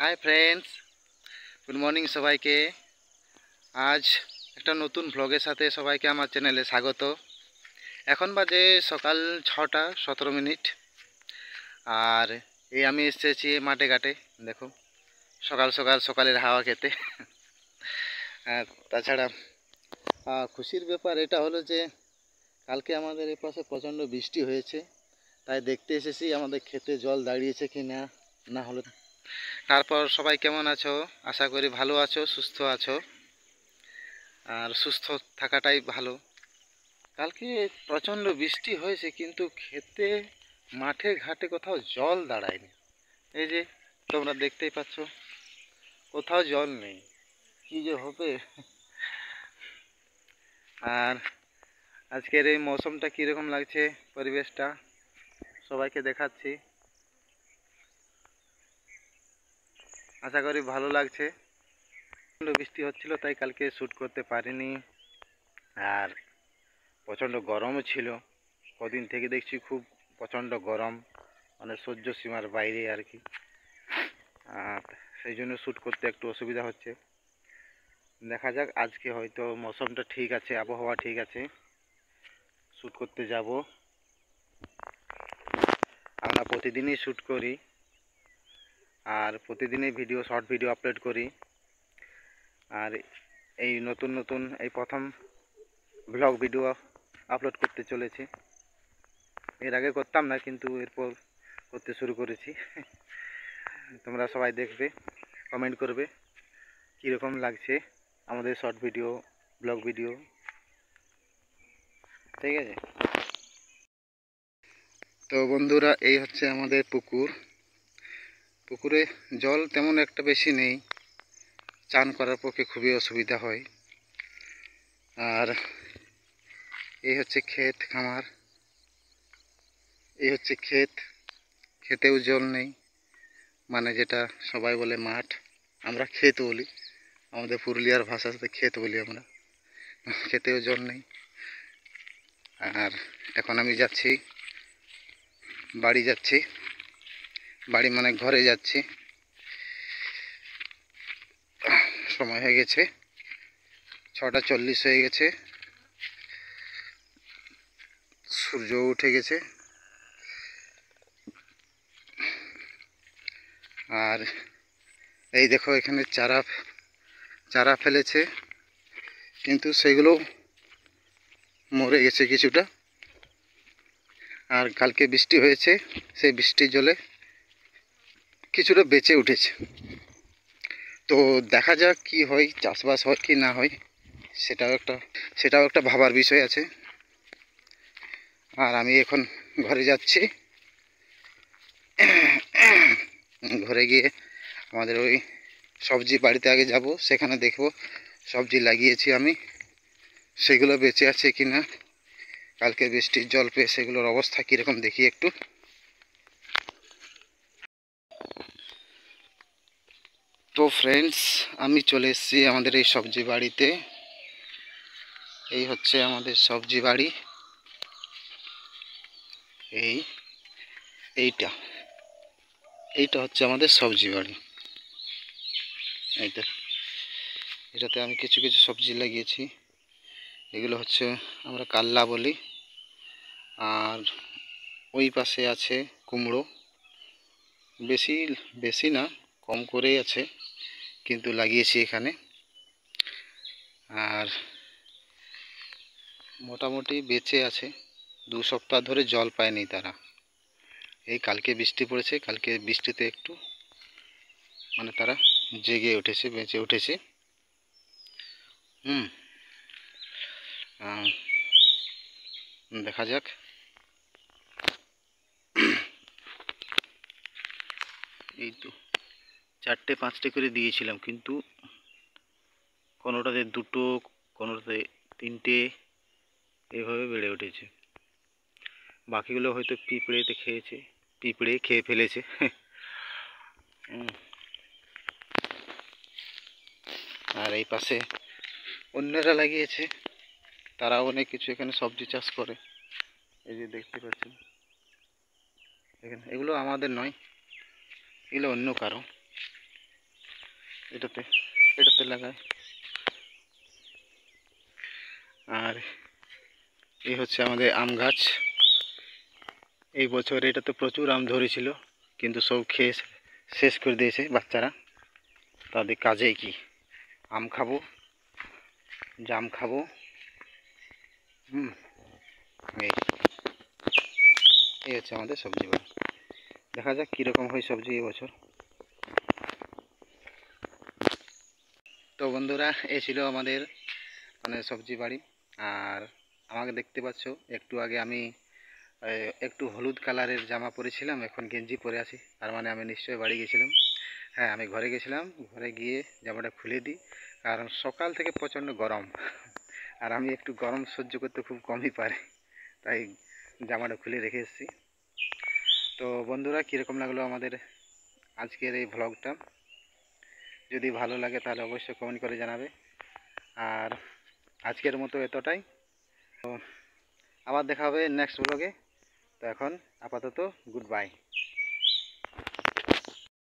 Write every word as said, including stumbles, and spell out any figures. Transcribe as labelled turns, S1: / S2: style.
S1: Hi friends, good morning সবাইকে। আজ একটা নতুন ব্লগের সাথে সবাইকে আমার চ্যানেলে স্বাগত। এখন বাজে সকাল ছটা সতেরো মিনিট। আর এই আমি এসেছি মাঠে ঘাটে। দেখো, সকাল সকাল সকালের হাওয়া খেতে। আর তাছাড়া খুশির ব্যাপার এটা হলো যে কালকে আমাদের এই পাশে প্রচণ্ড বৃষ্টি হয়েছে, তাই দেখতে এসেছি আমাদের ক্ষেতে জল দাঁড়িয়েছে কি না না হলো। তারপর সবাই কেমন আছো? আশা করি ভালো আছো, সুস্থ আছো। আর সুস্থ থাকাটাই ভালো। কালকে প্রচণ্ড বৃষ্টি হয়েছে, কিন্তু ক্ষেতে মাঠে ঘাটে কোথাও জল দাঁড়ায়নি। এই যে তোমরা দেখতেই পাচ্ছ, কোথাও জল নেই। কি যে হবে। আর আজকের এই মৌসুমটা কীরকম লাগছে, পরিবেশটা সবাইকে দেখাচ্ছি। আশা করি ভালো লাগছে। বৃষ্টি হচ্ছিল তাই কালকে শ্যুট করতে পারিনি। আর প্রচণ্ড গরমও ছিল। কদিন থেকে দেখছি খুব প্রচণ্ড গরম, মানে সহ্য সীমার বাইরে আর কি। আর সেই জন্য শ্যুট করতে একটু অসুবিধা হচ্ছে। দেখা যাক, আজকে হয়তো মৌসুমটা ঠিক আছে, আবহাওয়া ঠিক আছে, শ্যুট করতে যাব। আমরা প্রতিদিনই শ্যুট করি আর প্রতিদিনই ভিডিও শর্ট ভিডিও আপলোড করি। আর এই নতুন নতুন এই প্রথম ব্লগ ভিডিও আপলোড করতে চলেছি। এর আগে করতাম না, কিন্তু এরপর করতে শুরু করেছি। তোমরা সবাই দেখবে, কমেন্ট করবে কীরকম লাগছে আমাদের শর্ট ভিডিও, ব্লগ ভিডিও, ঠিক আছে? তো বন্ধুরা, এই হচ্ছে আমাদের পুকুর। পুকুরে জল তেমন একটা বেশি নেই, চান করার পক্ষে খুবই অসুবিধা হয়। আর এই হচ্ছে ক্ষেত খামার, এই হচ্ছে ক্ষেত। খেতেও জল নেই, মানে যেটা সবাই বলে মাঠ, আমরা ক্ষেত বলি। আমাদের পুরুলিয়ার ভাষার সাথে ক্ষেত বলি আমরা। খেতেও জল নেই। আর এখন আমি যাচ্ছি বাড়ি, যাচ্ছি বাড়ি মানে ঘরে যাচ্ছি। সময় হয়ে গেছে, ছটা চল্লিশ হয়ে গেছে, সূর্য উঠে গেছে। আর এই দেখো, এখানে চারা চারা ফেলেছে, কিন্তু সেগুলো মরে গেছে কিছুটা। আর কালকে বৃষ্টি হয়েছে, সেই বৃষ্টির জলে কিছুটা বেঁচে উঠেছে। তো দেখা যাক কি হয়, চাষবাস হয় কি না হয়, সেটাও একটা সেটাও একটা ভাবার বিষয় আছে। আর আমি এখন ঘরে যাচ্ছি। ঘরে গিয়ে আমাদের ওই সবজি বাড়িতে আগে যাব, সেখানে দেখব সবজি লাগিয়েছি আমি, সেগুলো বেঁচে আছে কি না। কালকে বৃষ্টির জল পেয়ে সেগুলোর অবস্থা কীরকম দেখি একটু। তো ফ্রেন্ডস, আমি চলে এসেছি আমাদের এই সবজি বাড়িতে। এই হচ্ছে আমাদের সবজি বাড়ি। এই এইটা এইটা হচ্ছে আমাদের সবজি বাড়ি। এইটা এটাতে আমি কিছু কিছু সবজি লাগিয়েছি। এগুলো হচ্ছে আমরা কাল্লা বলি। আর ওই পাশে আছে কুমড়ো, বেশি বেশি না, কম করেই আছে, কিন্তু লাগিয়েছি এখানে। আর মোটামুটি বেঁচে আছে, দু সপ্তাহ ধরে জল পায়নি তারা। এই কালকে বৃষ্টি পড়েছে, কালকে বৃষ্টিতে একটু মানে তারা জেগে উঠেছে, বেঁচে উঠেছে। হুম দেখা যাক। এই তো চারটে পাঁচটে করে দিয়েছিলাম, কিন্তু কোনোটাতে দুটো, কোনোটাতে তিনটে, এইভাবে বেড়ে উঠেছে। বাকিগুলো হয়তো পিঁপড়েতে খেয়েছে, পিঁপড়ে খেয়ে ফেলেছে। আর এই পাশে অন্যরা লাগিয়েছে, তারাও অনেক কিছু এখানে সবজি চাষ করে। এই যে দেখতে পাচ্ছেন এখানে, এগুলো আমাদের নয়, এগুলো অন্য কারো। এটাতে এটাতে লাগায়। আর এই হচ্ছে আমাদের আম গাছ। এই বছর এটাতে প্রচুর আম ধরেছিল, কিন্তু সব খেয়ে শেষ করে দিয়েছে বাচ্চারা। তাদের কাজে কি, আম খাবো, জাম খাবো। হুম এই এই হচ্ছে আমাদের সবজি বাড়ি। দেখা যাক কীরকম হয় সবজি এবছর। তো বন্ধুরা, এই ছিল আমাদের মানে সবজি বাড়ি। আর আমাকে দেখতে পাচ্ছ, একটু আগে আমি একটু হলুদ কালারের জামা পরেছিলাম, এখন গেঞ্জি পরে আছি। তার মানে আমি নিশ্চয়ই বাড়ি গেছিলাম। হ্যাঁ, আমি ঘরে গেছিলাম, ঘরে গিয়ে জামাটা খুলে দিই, কারণ সকাল থেকে প্রচণ্ড গরম। আর আমি একটু গরম সহ্য করতে খুব কমই পারি, তাই জামাটা খুলে রেখে এসেছি। তো বন্ধুরা, কীরকম লাগলো আমাদের আজকের এই ভ্লগটা? যদি ভালো লাগে তাহলে অবশ্যই কমেন্ট করে জানাবে। আর আজকের মতো এতটাই। তো আবার দেখা হবে নেক্সট ব্লগে। তো এখন আপাতত গুড বাই।